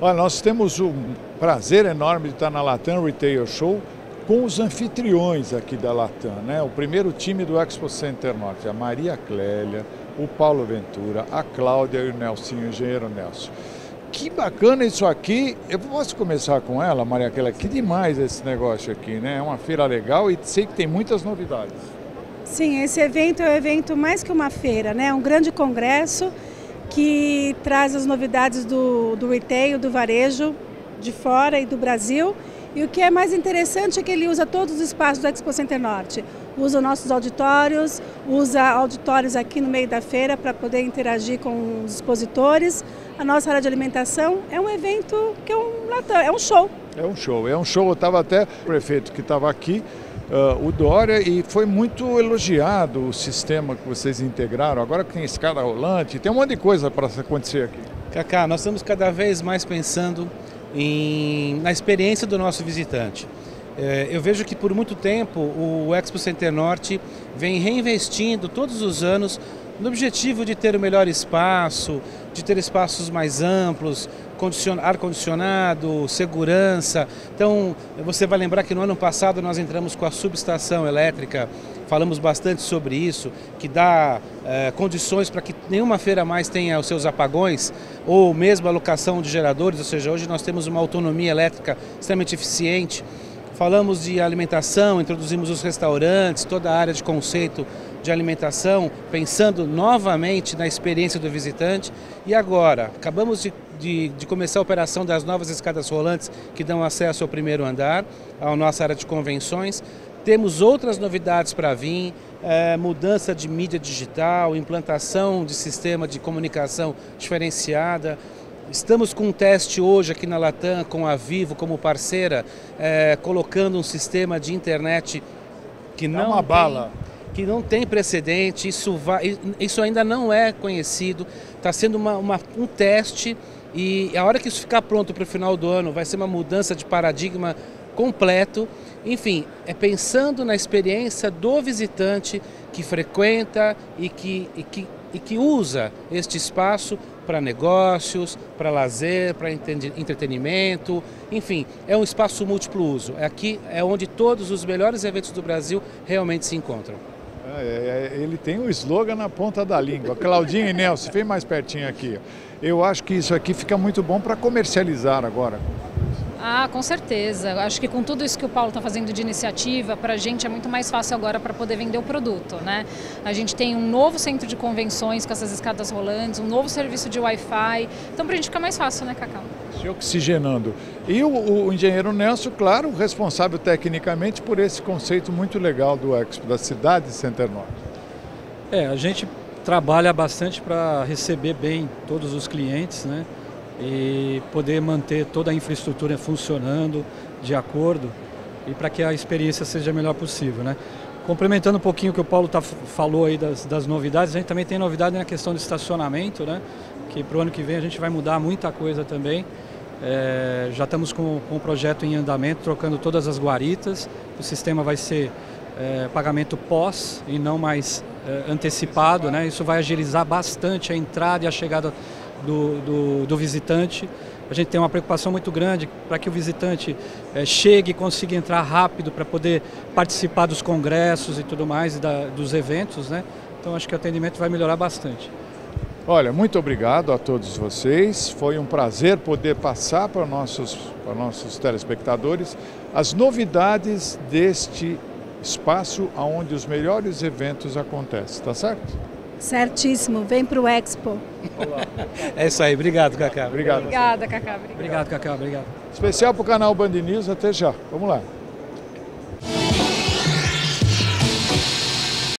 Olha, nós temos um prazer enorme de estar na Latam Retail Show com os anfitriões aqui da Latam, né? O primeiro time do Expo Center Norte, a Maria Clélia, o Paulo Ventura, a Cláudia e o Nelsinho, o engenheiro Nelson. Que bacana isso aqui. Eu posso começar com ela, Maria Clélia? Que demais esse negócio aqui, né? É uma feira legal e sei que tem muitas novidades. Sim, esse evento é um evento mais que uma feira, né? Um grande congresso que traz as novidades do retail, do varejo, de fora e do Brasil. E o que é mais interessante é que ele usa todos os espaços do Expo Center Norte. Usa nossos auditórios, usa auditórios aqui no meio da feira para poder interagir com os expositores. A nossa área de alimentação é um evento que é um show. É um show. Eu estava até o prefeito que estava aqui, o Dória, e foi muito elogiado o sistema que vocês integraram. Agora que tem escada rolante, tem um monte de coisa para acontecer aqui. Cacá, nós estamos cada vez mais pensando na experiência do nosso visitante. Eu vejo que por muito tempo o Expo Center Norte vem reinvestindo todos os anos no objetivo de ter o melhor espaço, de ter espaços mais amplos, ar-condicionado, segurança. Então, você vai lembrar que no ano passado nós entramos com a subestação elétrica, falamos bastante sobre isso, que dá condições para que nenhuma feira mais tenha os seus apagões, ou mesmo a alocação de geradores, ou seja, hoje nós temos uma autonomia elétrica extremamente eficiente. Falamos de alimentação, introduzimos os restaurantes, toda a área de conceito de alimentação, pensando novamente na experiência do visitante. E agora, acabamos de começar a operação das novas escadas rolantes que dão acesso ao primeiro andar, à nossa área de convenções. Temos outras novidades para vir, mudança de mídia digital, implantação de sistema de comunicação diferenciada. Estamos com um teste hoje aqui na Latam, com a Vivo como parceira, colocando um sistema de internet que não tem precedente, isso ainda não é conhecido, está sendo um teste e a hora que isso ficar pronto para o final do ano vai ser uma mudança de paradigma completo. Enfim, é pensando na experiência do visitante que frequenta e que usa este espaço para negócios, para lazer, para entretenimento, enfim, é um espaço múltiplo uso. Aqui é onde todos os melhores eventos do Brasil realmente se encontram. Ele tem um slogan na ponta da língua. Claudinha e Nelson, vem mais pertinho aqui. Eu acho que isso aqui fica muito bom para comercializar agora. Ah, com certeza. Acho que com tudo isso que o Paulo está fazendo de iniciativa, para a gente é muito mais fácil agora para poder vender o produto, né? A gente tem um novo centro de convenções com essas escadas rolantes, um novo serviço de Wi-Fi. Então, para a gente fica mais fácil, né, Cacá? Se oxigenando. E o engenheiro Nelson, claro, responsável tecnicamente por esse conceito muito legal do Expo, da cidade de Center Norte. A gente trabalha bastante para receber bem todos os clientes, né? E poder manter toda a infraestrutura funcionando de acordo e para que a experiência seja a melhor possível, né? Complementando um pouquinho o que o Paulo falou aí das novidades, a gente também tem novidade na questão de estacionamento, né? Que para o ano que vem a gente vai mudar muita coisa também. Já estamos com o projeto em andamento, trocando todas as guaritas. O sistema vai ser pagamento pós e não mais antecipado, né? Isso vai agilizar bastante a entrada e a chegada do visitante. A gente tem uma preocupação muito grande para que o visitante chegue e consiga entrar rápido para poder participar dos congressos e tudo mais, dos eventos, né? Então acho que o atendimento vai melhorar bastante. Olha, muito obrigado a todos vocês. Foi um prazer poder passar para nossos telespectadores as novidades deste espaço onde os melhores eventos acontecem, tá certo? Certíssimo, vem para o Expo. É isso aí, obrigado, Cacá. Obrigado. Obrigada, Cacá. Obrigado, Cacá, obrigado. Especial para o canal Band News, até já. Vamos lá.